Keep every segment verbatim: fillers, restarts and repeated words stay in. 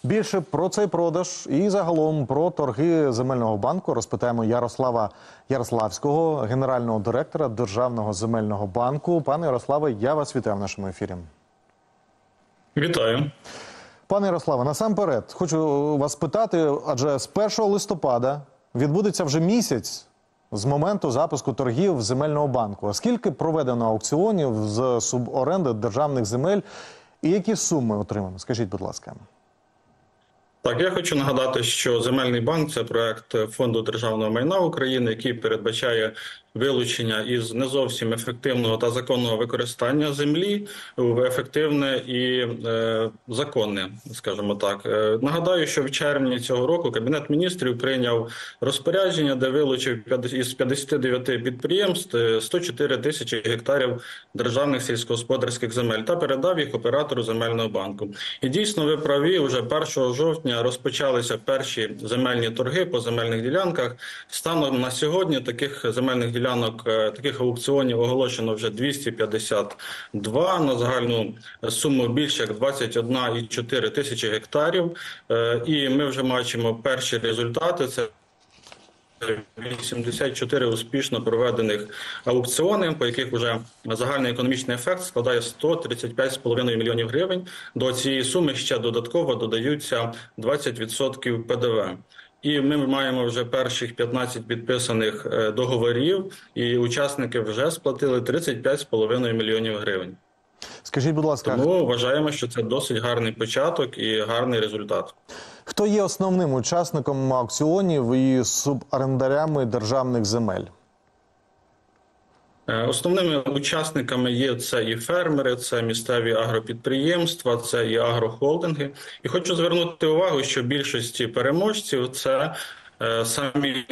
Більше про цей продаж і загалом про торги земельного банку розпитаємо Ярослава Ярославського, генерального директора Державного земельного банку. Пане Ярославе, я вас вітаю в нашому ефірі. Вітаю. Пане Ярославе, насамперед хочу вас питати, адже з першого листопада відбудеться вже місяць з моменту запуску торгів земельного банку. А скільки проведено аукціонів з суборенди державних земель і які суми отримано? Скажіть, будь ласка. Так, я хочу нагадати, що земельний банк – це проект Фонду державного майна України, який передбачає вилучення із не зовсім ефективного та законного використання землі в ефективне і е, законне, скажімо так. Е, нагадаю, що в червні цього року Кабінет міністрів прийняв розпорядження, де вилучив із п'ятдесяти дев'яти підприємств сто чотири тисячі гектарів державних сільськогосподарських земель та передав їх оператору земельного банку. І дійсно, ви праві, вже першого жовтня розпочалися перші земельні торги по земельних ділянках. Станом на сьогодні таких земельних ділянок таких аукціонів оголошено вже двісті п'ятдесят два на загальну суму більше як двадцять одна цілих чотири десятих тисячі гектарів. І ми вже бачимо перші результати. Це вісімдесят чотири успішно проведених аукціони, по яких вже загальний економічний ефект складає сто тридцять п'ять цілих п'ять десятих мільйонів гривень. До цієї суми ще додатково додаються двадцять відсотків Пе Де Ве. І ми маємо вже перших п'ятнадцять підписаних договорів, і учасники вже сплатили тридцять п'ять цілих п'ять десятих мільйонів гривень. Скажіть, будь ласка, тому вважаємо, що це досить гарний початок і гарний результат. Хто є основним учасником аукціонів і суборендарями державних земель? Основними учасниками є це і фермери, це місцеві агропідприємства, це і агрохолдинги. І хочу звернути увагу, що більшості переможців це е, самі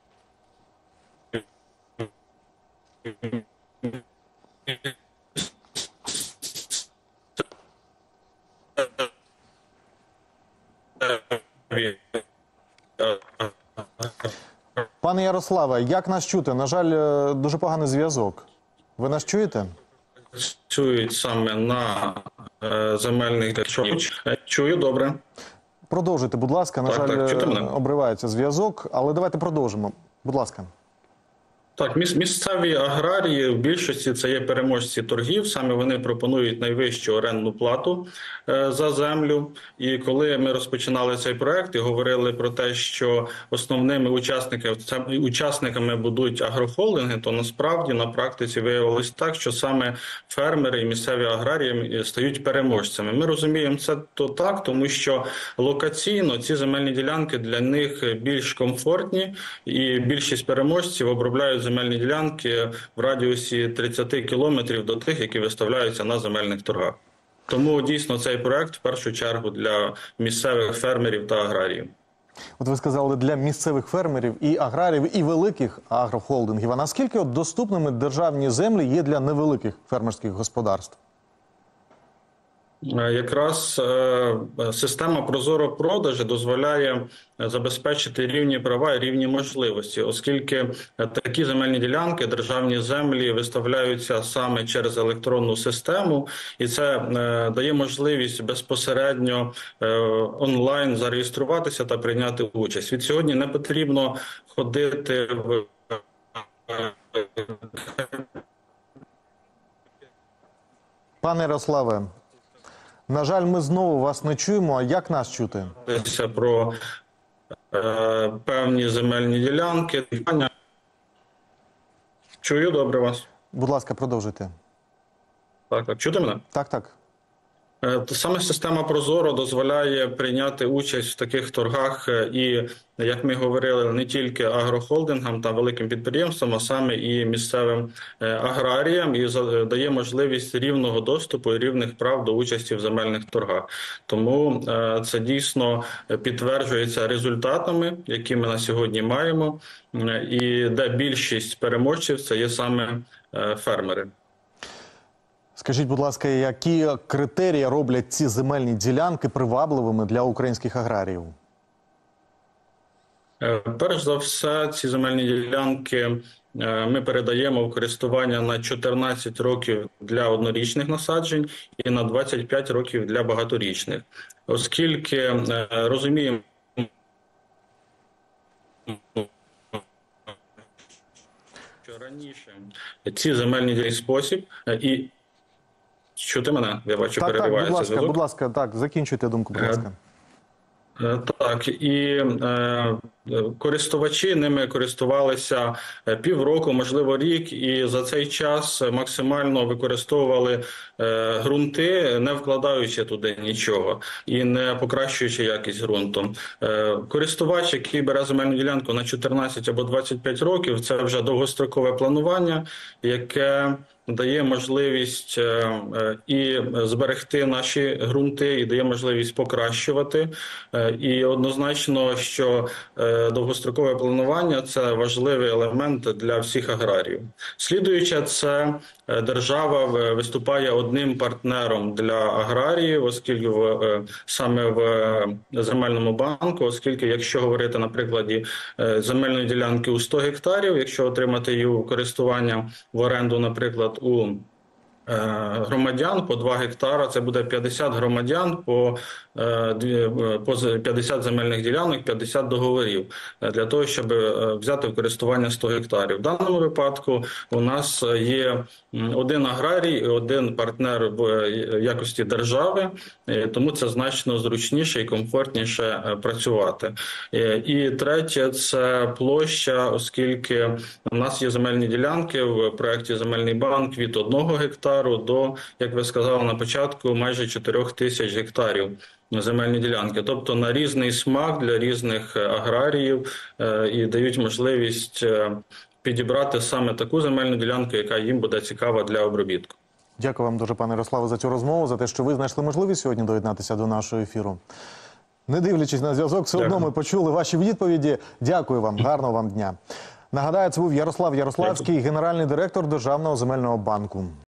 Пане Ярославе, як нас чути? На жаль, дуже поганий зв'язок. Ви нас чуєте? Чують саме на е, земельних ділянках. Чую, добре. Продовжуйте, будь ласка. На так, жаль, так, обривається зв'язок, але давайте продовжимо. Будь ласка. Так, місцеві аграрії в більшості це є переможці торгів, саме вони пропонують найвищу орендну плату е, за землю. І коли ми розпочинали цей проект і говорили про те, що основними учасниками, учасниками будуть агрохолдинги, то насправді на практиці виявилось так, що саме фермери і місцеві аграрії стають переможцями. Ми розуміємо це то так, тому що локаційно ці земельні ділянки для них більш комфортні, і більшість переможців обробляють земельні ділянки в радіусі тридцяти кілометрів до тих, які виставляються на земельних торгах. Тому дійсно цей проект в першу чергу для місцевих фермерів та аграріїв. От ви сказали, для місцевих фермерів і аграріїв, і великих агрохолдингів. А наскільки от доступними державні землі є для невеликих фермерських господарств? Якраз система прозоро-продажу дозволяє забезпечити рівні права і рівні можливості, оскільки такі земельні ділянки, державні землі виставляються саме через електронну систему, і це дає можливість безпосередньо онлайн зареєструватися та прийняти участь. Від сьогодні не потрібно ходити в Пане Ярославе, на жаль, ми знову вас не чуємо. А як нас чути? Про е, певні земельні ділянки. Чую добре вас. Будь ласка, продовжуйте. Так, так. Чути мене? Так, так. Саме система Прозоро дозволяє прийняти участь в таких торгах і, як ми говорили, не тільки агрохолдингам та великим підприємствам, а саме і місцевим аграріям, і дає можливість рівного доступу і рівних прав до участі в земельних торгах. Тому це дійсно підтверджується результатами, які ми на сьогодні маємо, і де більшість переможців – це є саме фермери. Скажіть, будь ласка, які критерії роблять ці земельні ділянки привабливими для українських аграріїв? Перш за все, ці земельні ділянки е, ми передаємо в користування на чотирнадцять років для однорічних насаджень і на двадцять п'ять років для багаторічних. Оскільки е, розуміємо, що раніше ці земельні ділянки спосіб е, і чути мене, я бачу, Так, так, будь переривається ласка, зв'язок. будь ласка, так, закінчуйте думку, будь ласка. Е, Так, і е, користувачі ними користувалися е, півроку, можливо, рік, і за цей час максимально використовували е, ґрунти, не вкладаючи туди нічого і не покращуючи якість ґрунту. Е, користувач, який бере земельну ділянку на чотирнадцять або двадцять п'ять років, це вже довгострокове планування, яке дає можливість е, е, і зберегти наші ґрунти, і дає можливість покращувати. Е, І однозначно, що е, довгострокове планування – це важливий елемент для всіх аграріїв. Слідуюче, це е, держава в- виступає одним партнером для аграріїв, оскільки в, е, саме в е, земельному банку, оскільки якщо говорити на прикладі е, земельної ділянки у сто гектарів, якщо отримати її у користування в оренду, наприклад, у е, громадян по два гектара, це буде п'ятдесят громадян по, е, дві- по з- п'ятдесят земельних ділянок, п'ятдесят договорів е, для того, щоб е, взяти в користування сто гектарів. В даному випадку у нас є м, один аграрій і один партнер в е, якості держави, е, тому це значно зручніше і комфортніше е, працювати. Е, І третє – це площа, оскільки у нас є земельні ділянки в проєкті «Земельний банк» від одного гектару до, як ви сказали на початку, майже чотирьох тисяч гектарів земельні ділянки. Тобто на різний смак для різних е, аграріїв е, і дають можливість е, підібрати саме таку земельну ділянку, яка їм буде цікава для обробітку. Дякую вам дуже, пане Ярославе, за цю розмову, за те, що ви знайшли можливість сьогодні доєднатися до нашого ефіру. Не дивлячись на зв'язок, все одно Дякую. ми почули ваші відповіді. Дякую вам, гарного вам дня. Нагадаю, це був Ярослав Ярославський, генеральний директор Державного земельного банку.